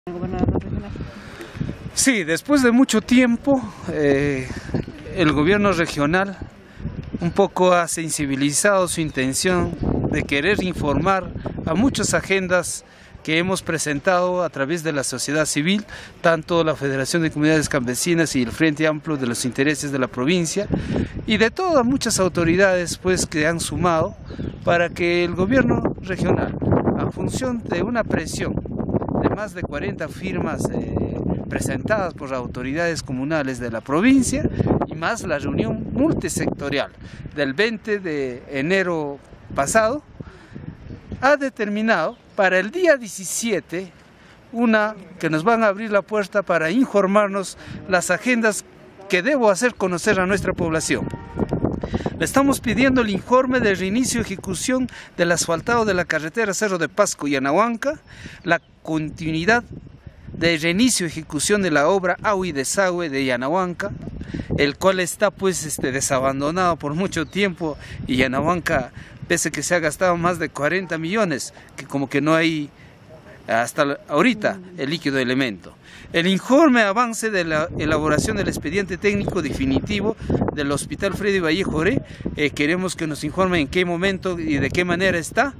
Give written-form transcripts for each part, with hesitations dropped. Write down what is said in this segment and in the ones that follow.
¿El gobernador regional? Sí, después de mucho tiempo, el gobierno regional un poco ha sensibilizado su intención de querer informar a muchas agendas que hemos presentado a través de la sociedad civil, tanto la Federación de Comunidades Campesinas y el Frente Amplio de los Intereses de la provincia, y de todas muchas autoridades pues que han sumado para que el gobierno regional, a función de una presión de más de 40 firmas presentadas por autoridades comunales de la provincia y más la reunión multisectorial del 20 de enero pasado, ha determinado para el día 17 que nos van a abrir la puerta para informarnos las agendas que debo hacer conocer a nuestra población. Le estamos pidiendo el informe de reinicio y ejecución del asfaltado de la carretera Cerro de Pasco y Yanahuanca, la continuidad de reinicio y ejecución de la obra agua y desagüe de Yanahuanca, el cual está pues desabandonado por mucho tiempo, y Yanahuanca, pese que se ha gastado más de 40 millones, que como que no hay hasta ahorita el líquido elemento. El informe avance de la elaboración del expediente técnico definitivo del Hospital Freddy Vallejo Oré, queremos que nos informe en qué momento y de qué manera está.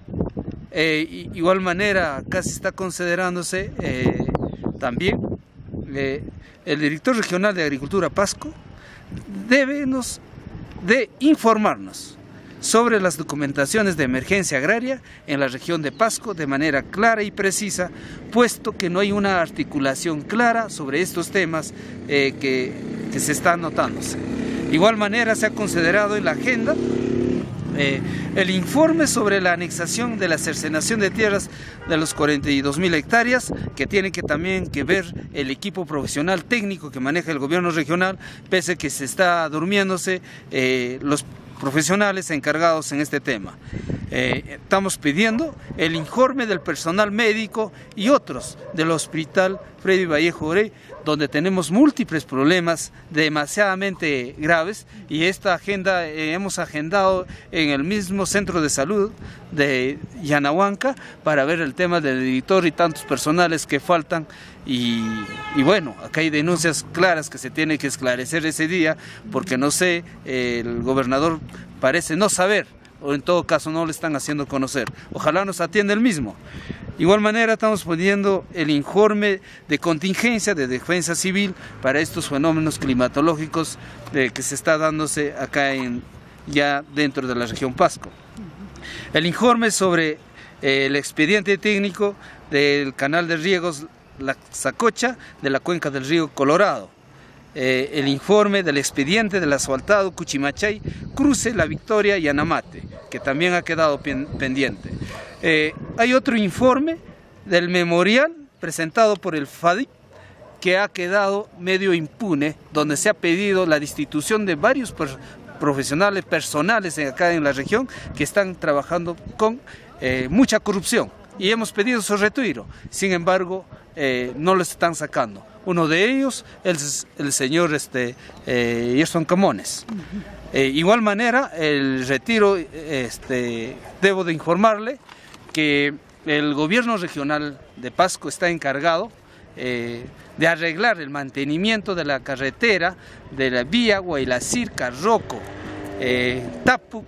Igual manera, acá se está considerándose también el director regional de Agricultura Pasco debe de informarnos sobre las documentaciones de emergencia agraria en la región de Pasco de manera clara y precisa, puesto que no hay una articulación clara sobre estos temas que se están notándose. De igual manera se ha considerado en la agenda el informe sobre la anexación de la cercenación de tierras de los 42.000 hectáreas, que tiene que también que ver el equipo profesional técnico que maneja el gobierno regional, pese que se está durmiéndose los profesionales encargados en este tema. Estamos pidiendo el informe del personal médico y otros del Hospital Freddy Vallejo Oré, donde tenemos múltiples problemas demasiadamente graves, y esta agenda hemos agendado en el mismo centro de salud de Yanahuanca para ver el tema del editor y tantos personales que faltan. Y bueno, acá hay denuncias claras que se tiene que esclarecer ese día, porque no sé, el gobernador parece no saber, o en todo caso no le están haciendo conocer. Ojalá nos atienda el mismo. De igual manera estamos poniendo el informe de contingencia de defensa civil para estos fenómenos climatológicos que se está dándose acá ya dentro de la región Pasco. El informe sobre el expediente técnico del canal de riegos La Sacocha de la cuenca del río Colorado. El informe del expediente del asfaltado Cuchimachay, cruce La Victoria y Anamate, que también ha quedado pendiente. Hay otro informe del memorial presentado por el FADIP que ha quedado medio impune, donde se ha pedido la destitución de varios profesionales, personales acá en la región que están trabajando con mucha corrupción, y hemos pedido su retiro. Sin embargo, no lo están sacando. Uno de ellos es el señor Gerson Camones. Igual manera, el retiro, debo de informarle que el gobierno regional de Pasco está encargado de arreglar el mantenimiento de la carretera de la vía Huaylacir-Carroco, Tapu,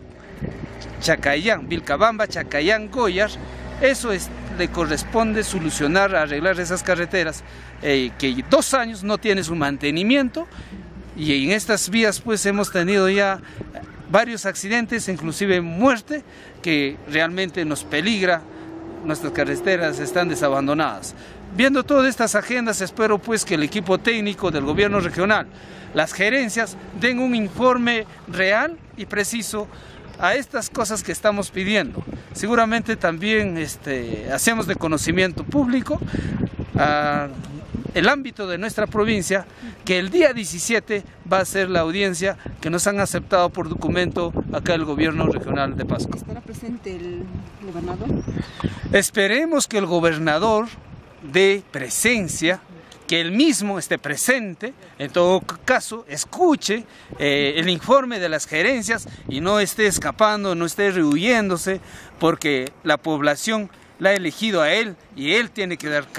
Chacayán, Vilcabamba, Chacayán, Goyar. Eso le corresponde solucionar, arreglar esas carreteras que 2 años no tienen su mantenimiento, y en estas vías pues hemos tenido ya varios accidentes, inclusive muerte, que realmente nos peligra. Nuestras carreteras están desabandonadas. Viendo todas estas agendas, espero pues que el equipo técnico del gobierno regional, las gerencias, den un informe real y preciso a estas cosas que estamos pidiendo. Seguramente también hacemos de conocimiento público el ámbito de nuestra provincia, que el día 17 va a ser la audiencia que nos han aceptado por documento acá el gobierno regional de Pasco. ¿Estará presente el gobernador? Esperemos que el gobernador dé presencia, que él mismo esté presente, en todo caso escuche el informe de las gerencias y no esté escapando, no esté rehuyéndose, porque la población la ha elegido a él y él tiene que dar cara.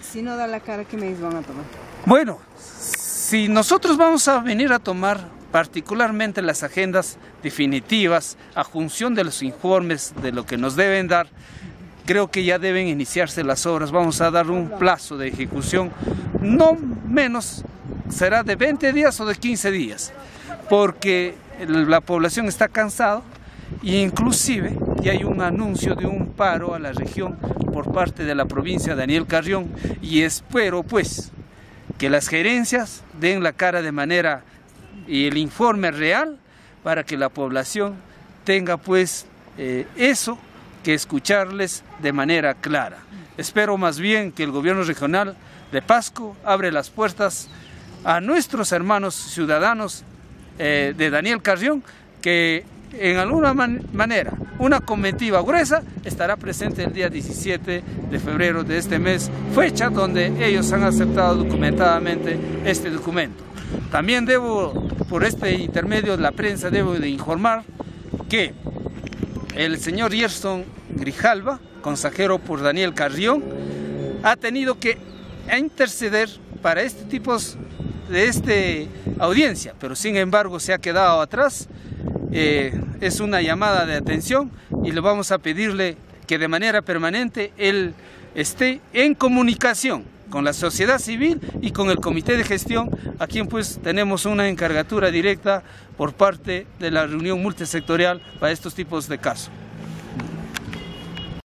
Si no da la cara, ¿qué medidas van a tomar? Bueno, si nosotros vamos a venir a tomar particularmente las agendas definitivas a función de los informes de lo que nos deben dar, creo que ya deben iniciarse las obras. Vamos a dar un plazo de ejecución, no menos, será de 20 días o de 15 días, porque la población está cansada e inclusive ya hay un anuncio de un paro a la región por parte de la provincia de Daniel Carrión, y espero pues que las gerencias den la cara de manera y el informe real para que la población tenga pues eso que escucharles de manera clara. Espero más bien que el gobierno regional de Pasco abre las puertas a nuestros hermanos ciudadanos de Daniel Carrión, que en alguna manera una comitiva gruesa estará presente el día 17 de febrero de este mes, fecha donde ellos han aceptado documentadamente este documento. También debo, por este intermedio de la prensa, debo de informar que el señor Gerson Grijalva, consejero por Daniel Carrión, ha tenido que interceder para este tipo de audiencia, pero sin embargo se ha quedado atrás. Es una llamada de atención y le vamos a pedirle que de manera permanente él esté en comunicación con la sociedad civil y con el comité de gestión, a quien pues tenemos una encargatura directa por parte de la reunión multisectorial para estos tipos de casos.